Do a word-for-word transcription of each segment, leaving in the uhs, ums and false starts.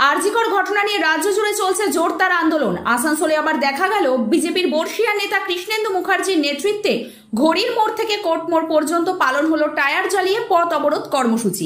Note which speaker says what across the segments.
Speaker 1: আরজিকর ঘটনা নিয়ে রাজ্য জুড়ে চলছে জোরদার আন্দোলন। আসানসোলে আবার দেখা গেল বিজেপির বর্ষিয়ান নেতা কৃষ্ণেন্দু মুখার্জির নেতৃত্বে ঘড়ির মোড় থেকে কোর্ট মোড় পর্যন্ত পালন হলো টায়ার জ্বালিয়ে পথ অবরোধ কর্মসূচি।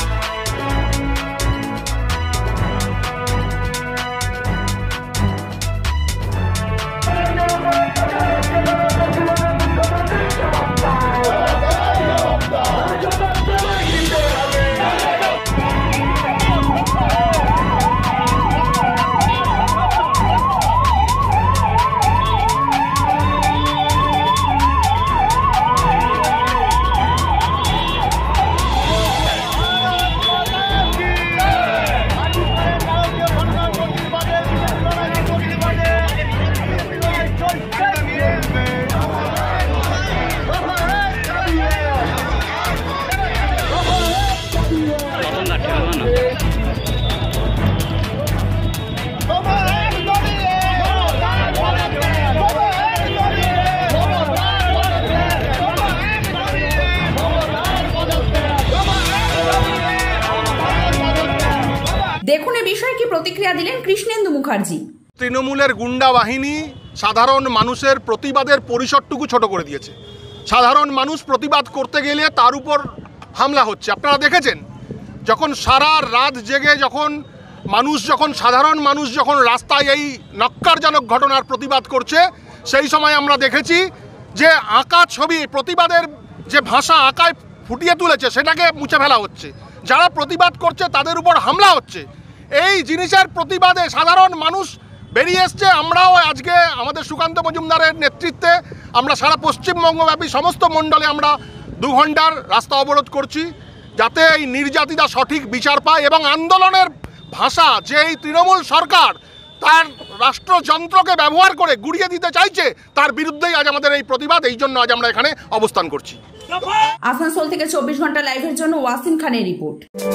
Speaker 1: দেখুন এই বিষয়ে কি প্রতিক্রিয়া দিলেন কৃষ্ণেন্দু মুখার্জি।
Speaker 2: তৃণমূলের গুন্ডা বাহিনী সাধারণ মানুষের প্রতিবাদের পরিসরটুকু ছোট করে দিয়েছে। সাধারণ মানুষ প্রতিবাদ করতে গেলে তার উপর হামলা হচ্ছে। আপনারা দেখেছেন যখন সারা রাত জেগে যখন মানুষ যখন সাধারণ মানুষ যখন রাস্তায় এই নক্কারজনক ঘটনার প্রতিবাদ করছে, সেই সময় আমরা দেখেছি যে আঁকা ছবি প্রতিবাদের যে ভাষা আঁকায় ফুটিয়ে তুলেছে সেটাকে মুছে ফেলা হচ্ছে। যারা প্রতিবাদ করছে তাদের উপর হামলা হচ্ছে। এই জিনিসের প্রতিবাদে সাধারণ মানুষ বেরিয়ে এসছে। আমরাও আজকে আমাদের সুকান্ত মজুমদারের নেতৃত্বে আমরা সারা পশ্চিমবঙ্গব্যাপী সমস্ত মণ্ডলে আমরা দু ঘন্টার রাস্তা অবরোধ করছি, যাতে এই নির্যাতিতা সঠিক বিচার পায়। এবং আন্দোলনের ভাষা যে এই তৃণমূল সরকার তার রাষ্ট্রযন্ত্রকে ব্যবহার করে গুড়িয়ে দিতে চাইছে, তার বিরুদ্ধেই আজ আমাদের এই প্রতিবাদ। এই জন্য আজ আমরা এখানে অবস্থান করছি।
Speaker 1: আসানসোল থেকে চব্বিশ ঘন্টা লাইভের জন্য ওয়াসিম খানের রিপোর্ট।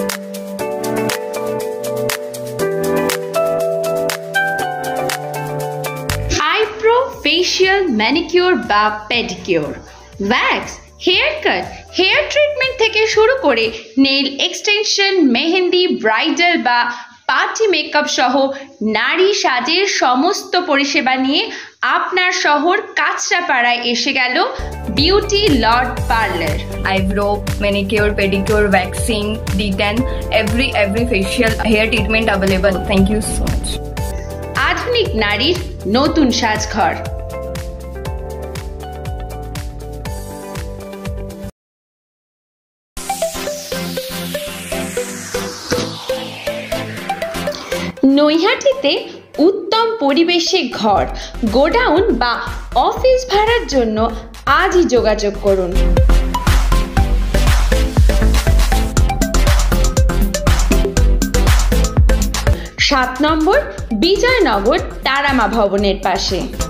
Speaker 3: আইব্রো, ফেশিয়াল, ম্যানিকিউর বা pedicure, wax, hair cut, hair treatment থেকে শুরু করে নেইল এক্সটেনশন, মেহেন্দি, ব্রাইডাল বা পার্টি মেকআপ সহ নারী সাজের সমস্ত পরিষেবা নিয়ে আপনার শহর কাঁচরাপাড়ায় এসে গেল beauty lord parlour.
Speaker 4: Eyebrow, manicure, pedicure, waxing, detan, every every facial hair treatment available. Thank you so much.
Speaker 3: আধুনিক নারীর নতুন সাজঘর। নৈহাটিতে উত্তম পরিবেশে ঘর, গোডাউন বা অফিস ভাড়ার জন্য আজই যোগাযোগ করুন। সাত নম্বর বিজয়নগর তারামা ভবনের পাশে।